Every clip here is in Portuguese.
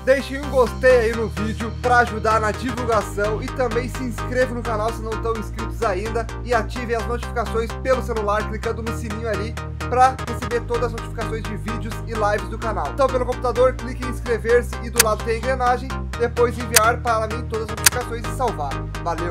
Deixem um gostei aí no vídeo para ajudar na divulgação e também se inscrevam no canal se não estão inscritos ainda e ativem as notificações pelo celular clicando no sininho ali para receber todas as notificações de vídeos e lives do canal. Então pelo computador clique em inscrever-se e do lado tem a engrenagem, depois enviar para mim todas as notificações e salvar. Valeu!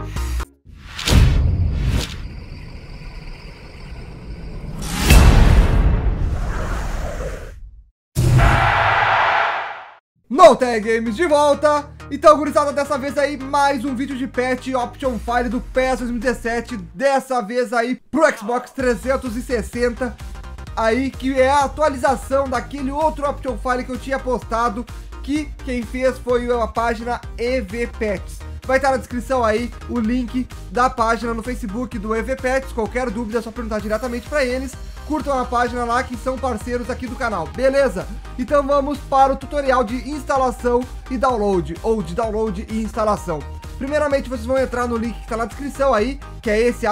NoTag Games de volta! Então, gurizada, dessa vez aí mais um vídeo de patch Option File do PES 2017, dessa vez aí pro Xbox 360, aí que é a atualização daquele outro Option File que eu tinha postado, que quem fez foi a página EVPatches. Vai estar na descrição aí o link da página no Facebook do EVPatches, qualquer dúvida é só perguntar diretamente para eles. Curtam a página lá que são parceiros aqui do canal, beleza? Então vamos para o tutorial de instalação e download, ou de download e instalação. Primeiramente vocês vão entrar no link que está na descrição aí, que é esse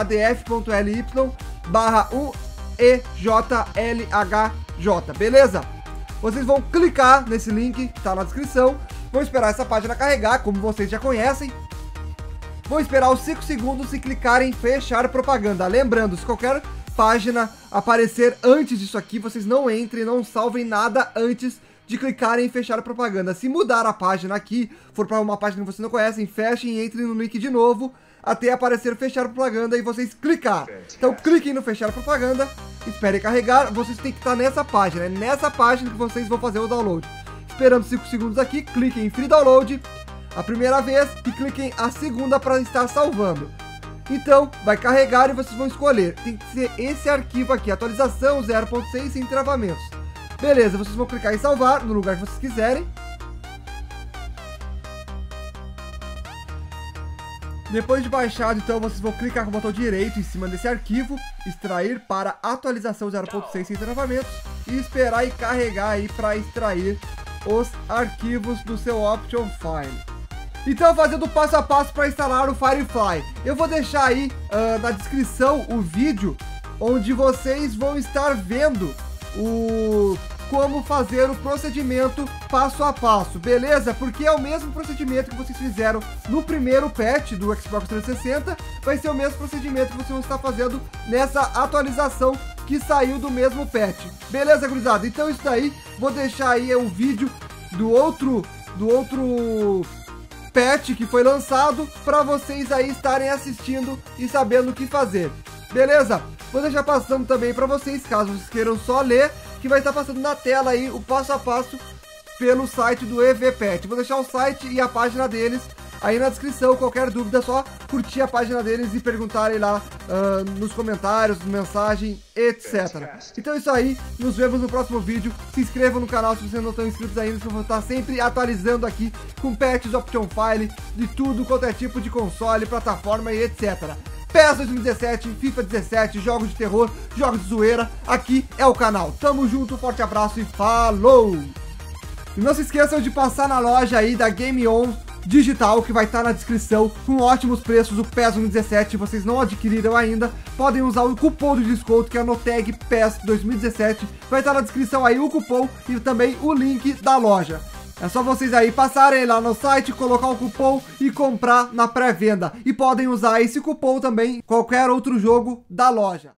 adf.ly/uejlhj, beleza? Vocês vão clicar nesse link que está na descrição, vão esperar essa página carregar, como vocês já conhecem. Vão esperar os 5 segundos e clicar em fechar propaganda. Lembrando, se qualquer página aparecer antes disso aqui, vocês não entrem, não salvem nada antes de clicarem em fechar propaganda. Se mudar a página aqui, for para uma página que vocês não conhecem, fechem e entrem no link de novo, até aparecer fechar propaganda e vocês clicar. Então cliquem no fechar propaganda, esperem carregar, vocês têm que estar nessa página, é nessa página que vocês vão fazer o download. Esperando 5 segundos aqui, cliquem em Free Download a primeira vez e cliquem a segunda para estar salvando. Então, vai carregar e vocês vão escolher. Tem que ser esse arquivo aqui, atualização 0.6 sem travamentos. Beleza, vocês vão clicar em salvar no lugar que vocês quiserem. Depois de baixado, então, vocês vão clicar com o botão direito em cima desse arquivo, extrair para atualização 0.6 sem travamentos e esperar e carregar aí para extrair os arquivos do seu Option File. Então, fazendo passo a passo para instalar o Firefly, eu vou deixar aí na descrição o vídeo onde vocês vão estar vendo como fazer o procedimento passo a passo, beleza? Porque é o mesmo procedimento que vocês fizeram no primeiro patch do Xbox 360, vai ser o mesmo procedimento que vocês vão estar fazendo nessa atualização que saiu do mesmo patch, beleza, gurizada? Então isso daí, vou deixar aí o vídeo do outro patch que foi lançado para vocês aí estarem assistindo e sabendo o que fazer, beleza? Vou deixar passando também para vocês, caso vocês queiram só ler, que vai estar passando na tela aí o passo a passo pelo site do EVPatches. Vou deixar o site e a página deles aí na descrição. Qualquer dúvida é só curtir a página deles e perguntarem lá nos comentários, mensagem, etc. Então é isso aí, nos vemos no próximo vídeo. Se inscrevam no canal se vocês não estão inscritos ainda, que eu vou estar sempre atualizando aqui com patches, Option File, de tudo quanto é tipo de console, plataforma e etc. PES 2017, FIFA 17, jogos de terror, jogos de zoeira, aqui é o canal. Tamo junto, forte abraço e falou! E não se esqueçam de passar na loja aí da Game On Digital, que vai estar na descrição, com ótimos preços. O PES 2017, vocês não adquiriram ainda, podem usar o cupom de desconto, que é NoTag PES 2017. Vai estar na descrição aí o cupom e também o link da loja. É só vocês aí passarem lá no site, colocar o cupom e comprar na pré-venda. E podem usar esse cupom também em qualquer outro jogo da loja.